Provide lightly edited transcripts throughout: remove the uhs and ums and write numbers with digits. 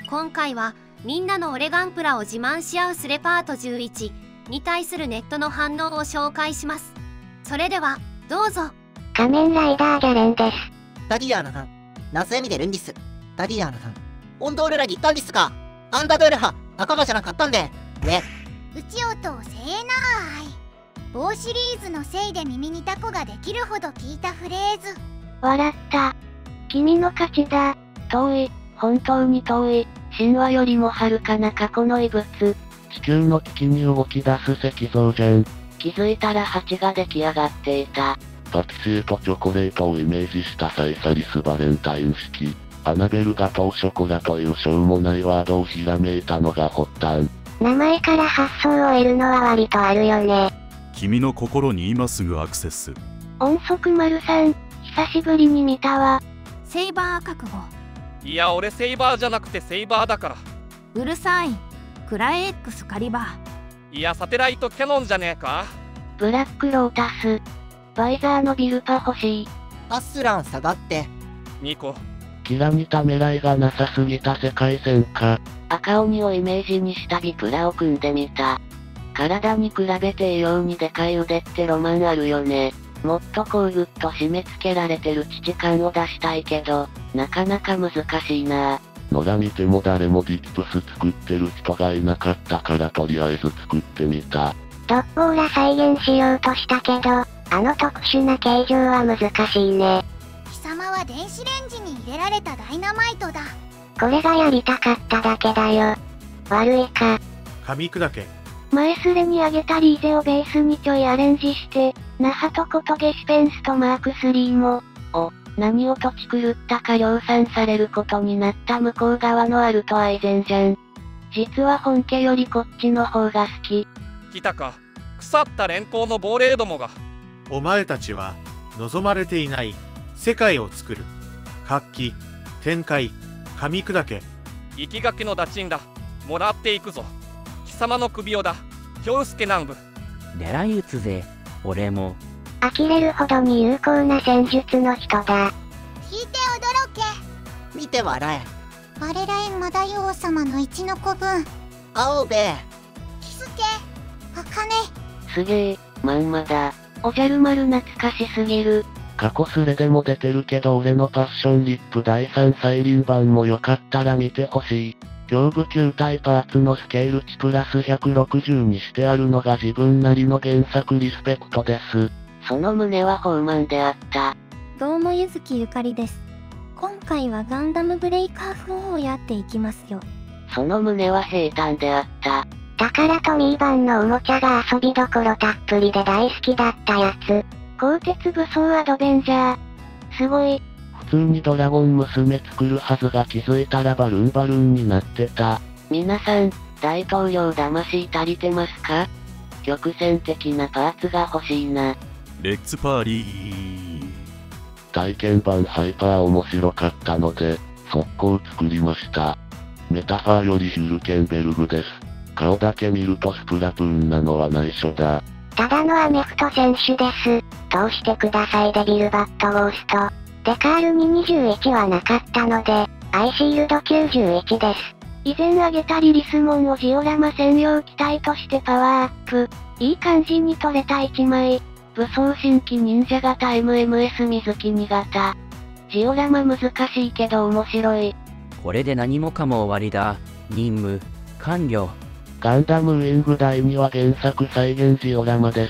今回はみんなの俺ガンプラを自慢し合うスレパート11に対するネットの反応を紹介します。それではどうぞ。 仮面ライダーギャレンです。 ダディアーナさん、ナスエミでルンディス。ダディアーナさん、オンドールラに行ったんですか？アンダードール派、仲間じゃなかったんで。ね。 うちおとせえなーい。某シリーズのせいで耳にタコができるほど聞いたフレーズ。 笑った。君の勝ちだ。遠い、本当に遠い、神話よりも遥かな過去の遺物。 地球の危機に動き出す石像じゃん。 気づいたら蜂が出来上がっていた。 パティシエとチョコレートをイメージしたサイサリスバレンタイン式。アナベルガトーショコラというしょうもないワードをひらめいたのが発端。 名前から発想を得るのは割とあるよね。 君の心に今すぐアクセス。 音速丸さん、久しぶりに見たわ。 セイバー覚悟。 いや俺セイバーじゃなくてセイバーだから。 うるさい。クライエックスカリバー。 いやサテライトキャノンじゃねえか。 ブラックロータス。バイザーのビルパ欲しい。 アスラン下がって。 ニコ。 キラにためらいがなさすぎた世界線か。 赤鬼をイメージにしたビプラを組んでみた。体に比べて異様にでかい腕ってロマンあるよね。もっとこうぐっと締め付けられてる父感を出したいけど、なかなか難しいな。 野良見ても誰もディップス作ってる人がいなかったからとりあえず作ってみた。 ドッポーラ再現しようとしたけど、あの特殊な形状は難しいね。 貴様は電子レンジに入れられたダイナマイトだ。 これがやりたかっただけだよ。悪いか。 噛み砕け。 前スレに上げたリーゼをベースにちょいアレンジして、ナハトコトゲシペンスとマーク3も、何を土地狂ったか量産されることになった向こう側のアルトアイゼンじゃん。実は本家よりこっちの方が好き。 来たか。腐った連行の亡霊どもが。 お前たちは、望まれていない世界を作る。活気、展開、噛み砕け。 生きがけのダチンだ。もらっていくぞ。貴様の首をだ。京介南部。 狙い撃つぜ、俺も。 呆れるほどに有効な戦術の人だ。 聞いて驚け。 見て笑え。 バレラエンマ大王様の一の子分。 青べ。 キスケ。あかね。 すげえ、まんまだ。おじゃる丸懐かしすぎる。 過去スレでも出てるけど俺のパッションリップ第3再臨版もよかったら見てほしい。胸部球体パーツのスケール値プラス160にしてあるのが自分なりの原作リスペクトです。 その胸はホーマンであった。 どうもゆずきゆかりです。今回はガンダムブレイカー4をやっていきますよ。 その胸は平坦であった。だからトミー版のおもちゃが遊びどころたっぷりで大好きだったやつ。鋼鉄武装アドベンジャー。すごい。 普通にドラゴン娘作るはずが気づいたらバルーンになってた。 皆さん、大統領魂足りてますか？曲線的なパーツが欲しいな。 レッツパーリー。 体験版ハイパー面白かったので、速攻作りました。メタファーよりヒュルケンベルグです。顔だけ見るとスプラトゥーンなのは内緒だ。 ただのアメフト選手です。通してくださいデビルバットゴースト。デカールに21はなかったので、アイシールド91です。以前挙げたリリスモンをジオラマ専用機体としてパワーアップ。いい感じに撮れた1枚。武装新規忍者型 MMS 水木2型。ジオラマ難しいけど面白い。 これで何もかも終わりだ。任務、完了。 ガンダムウィング第2は原作再現ジオラマです。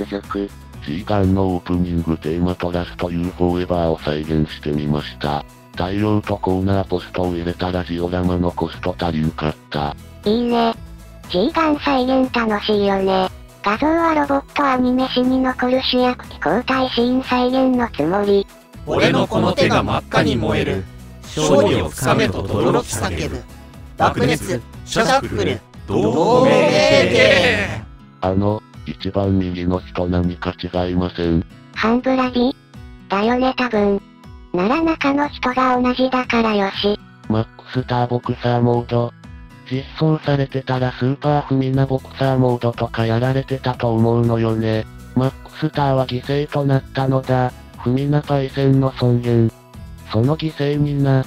続く。 G ガンのオープニングテーマトラスト UFO エバーを再現してみました。大量とコーナーポストを入れたらジオラマのコスト足りんかった。 いいね。G ガン再現楽しいよね。画像はロボットアニメ史に残る主役機交代シーン再現のつもり。 俺のこの手が真っ赤に燃える。勝利をつかめと轟き叫ぶ。爆熱、シャッフル、同盟芸。 一番右の人何か違いません？ ハンブラビだよね多分。なら中の人が同じだからよし。 マックスターボクサーモード。実装されてたらスーパーフミナボクサーモードとかやられてたと思うのよね。マックスターは犠牲となったのだ。フミナパイセンの尊厳。その犠牲にな。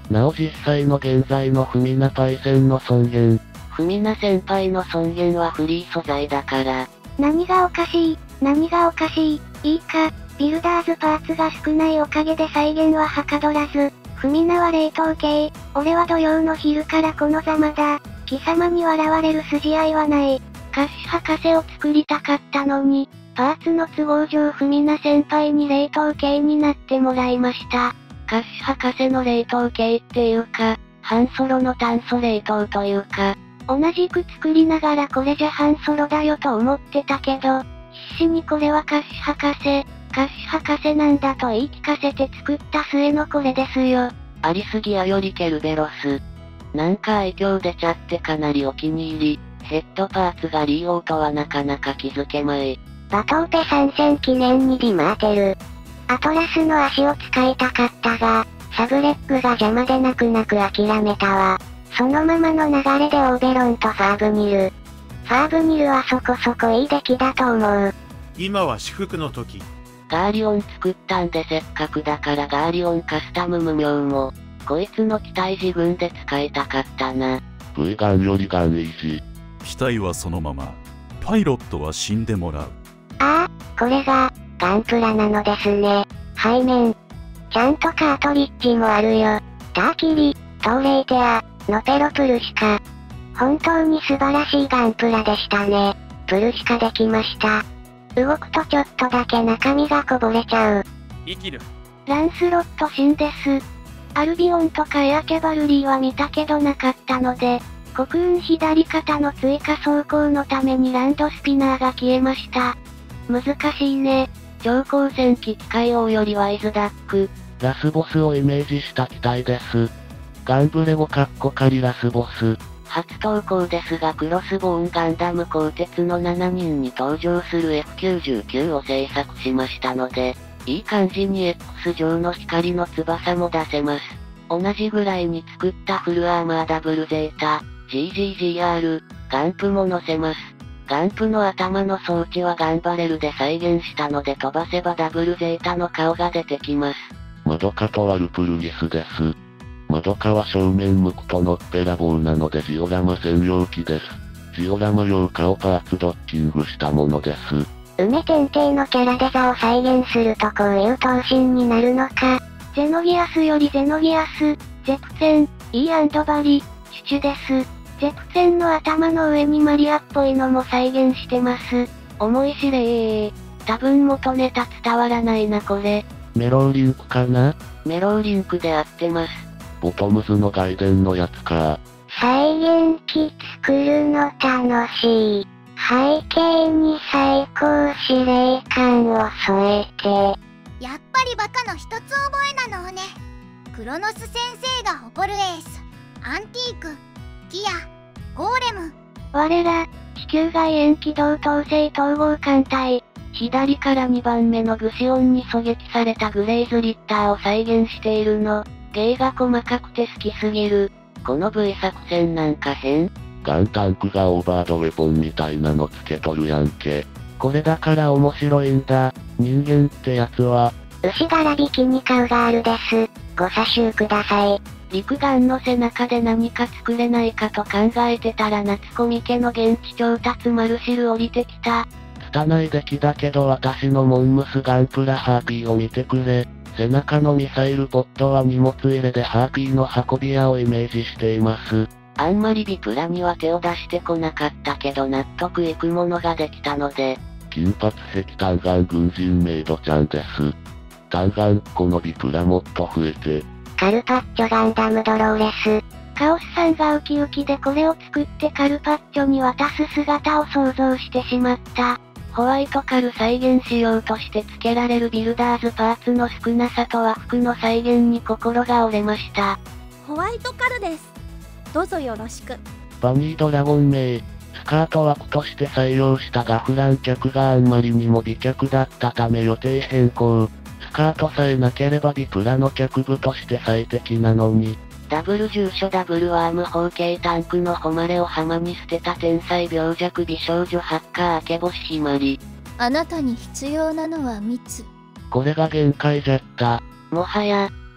なお実際の現在のフミナパイセンの尊厳。 フミナ先輩の尊厳はフリー素材だから。 何がおかしい、何がおかしい、いいか、ビルダーズパーツが少ないおかげで再現ははかどらず、フミナは冷凍系、俺は土曜の昼からこのざまだ、貴様に笑われる筋合いはない。カッシュ博士を作りたかったのに、パーツの都合上フミナ先輩に冷凍系になってもらいました。カッシュ博士の冷凍系っていうか、ハンソロの炭素冷凍というか、同じく作りながらこれじゃハンソロだよと思ってたけど、必死にこれはカッシュ博士なんだと言い聞かせて作った末のこれですよ。 ありすぎやよりケルベロス。なんか愛嬌出ちゃってかなりお気に入り。ヘッドパーツがリーオーとはなかなか気づけまい。 バトーペ参戦記念にディマーテル。アトラスの足を使いたかったが、サブレックが邪魔で泣く泣く諦めたわ。そのままの流れでオーベロンとファーブニル。ファーブニルはそこそこいい出来だと思う。 今は至福の時。 ガーリオン作ったんでせっかくだからガーリオンカスタム無名も、こいつの機体自分で使いたかったな。 V ガンよりガンいいし。 機体はそのまま。パイロットは死んでもらう。 ああ、これが、ガンプラなのですね。背面。ちゃんとカートリッジもあるよ。ターキリ、トーレイテア、ノペロプルシカ。本当に素晴らしいガンプラでしたね。プルシカできました。動くとちょっとだけ中身がこぼれちゃう。 生きる。 ランスロットシンです。アルビオンとかエアキャバルリーは見たけどなかったので、コクーン左肩の追加走行のためにランドスピナーが消えました。難しいね。超高戦機機械王よりワイズダック。 ラスボスをイメージした機体です。ガンブレゴ仮ラスボス。 初投稿ですがクロスボーンガンダム鋼鉄の7人に登場する F99 を制作しましたので、いい感じに X 上の光の翼も出せます。同じぐらいに作ったフルアーマーダブルゼータ、GGGR、ガンプも載せます。ガンプの頭の装置はガンバレルで再現したので飛ばせばダブルゼータの顔が出てきます。 マドカとワルプルギスです。マドカは正面向くとのっぺらぼうなのでジオラマ専用機です。ジオラマ用顔パーツドッキングしたものです。 梅天帝のキャラデザを再現するとこういう闘神になるのか。ゼノギアスよりゼノギアス、ゼプセン、イー&バリ、シュチュです。ゼプセンの頭の上にマリアっぽいのも再現してます。思い知れ多分元ネタ伝わらないなこれ。 メローリンクかな？ メローリンクで合ってます。 ボトムズの外伝のやつか。 再現機作るの楽しい。背景に最高司令官を添えて。 やっぱりバカの一つ覚えなのね。クロノス先生が誇るエース、アンティーク、ギア、ゴーレム。 我ら、地球外縁軌道統制統合艦隊。 左から2番目のグシオンに狙撃されたグレイズリッターを再現しているの。芸が細かくて好きすぎる。この V 作戦なんか変？ ガンタンクがオーバードウェポンみたいなのつけとるやんけ。 これだから面白いんだ。人間ってやつは。 牛柄引きにカウガールです。ご査集ください。 陸眼の背中で何か作れないかと考えてたら夏コミ家の現地調達マルシル降りてきた。 拙い出来だけど私のモンムスガンプラハーピーを見てくれ。背中のミサイルポットは荷物入れでハーピーの運び屋をイメージしています。 あんまりビプラには手を出してこなかったけど納得いくものができたので。 金髪壁単眼軍人メイドちゃんです。単眼このビプラもっと増えて。 カルパッチョガンダムドローレス。カオスさんがウキウキでこれを作ってカルパッチョに渡す姿を想像してしまった。 ホワイトカル再現しようとして付けられるビルダーズパーツの少なさとは服の再現に心が折れました。 ホワイトカルです。どうぞよろしく。 バニードラゴン名、スカート枠として採用したがフラン脚があんまりにも美脚だったため予定変更。スカートさえなければビプラの脚部として最適なのに。 ダブル住所ダブルアーム方形タンクの誉れを浜に捨てた天才病弱美少女ハッカー明け星ひまり。 あなたに必要なのは蜜。 これが限界じゃった。 もはや、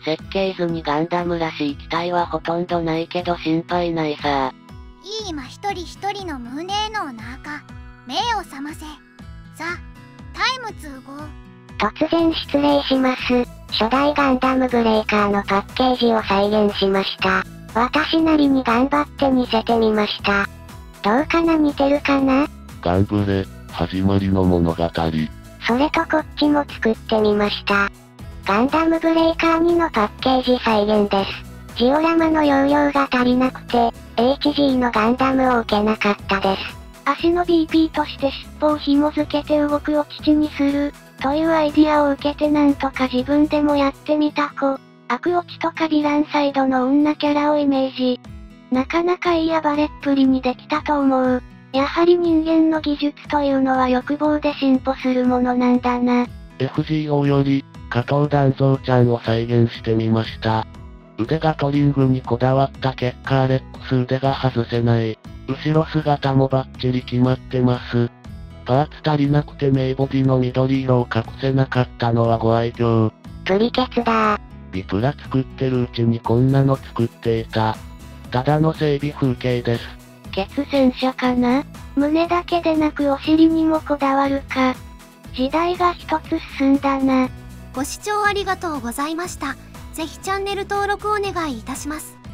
設計図にガンダムらしい機体はほとんどないけど心配ないさ。 今一人一人の胸の中、目を覚ませ。さあ、タイム2号。 突然失礼します。初代ガンダムブレイカーのパッケージを再現しました。私なりに頑張って似せてみました。どうかな、似てるかな？ ガンブレ、始まりの物語。 それとこっちも作ってみました。ガンダムブレイカー2のパッケージ再現です。ジオラマの容量が足りなくて、HG のガンダムを受けなかったです。 足の BP として尻尾を紐付けて動くを父にする、というアイディアを受けてなんとか自分でもやってみた子。悪落ちとかヴィランサイドの女キャラをイメージ。なかなかいい暴れっぷりにできたと思う。やはり人間の技術というのは欲望で進歩するものなんだな。 FGO より、加藤団蔵ちゃんを再現してみました。腕がトリングにこだわった結果アレックス腕が外せない。後ろ姿もバッチリ決まってます。パーツ足りなくてメイボディの緑色を隠せなかったのはご愛嬌。 プリケツだー。 ビプラ作ってるうちにこんなの作っていた。ただの整備風景です。 血戦車かな？胸だけでなくお尻にもこだわるか。時代が一つ進んだな。 ご視聴ありがとうございました。ぜひチャンネル登録お願いいたします。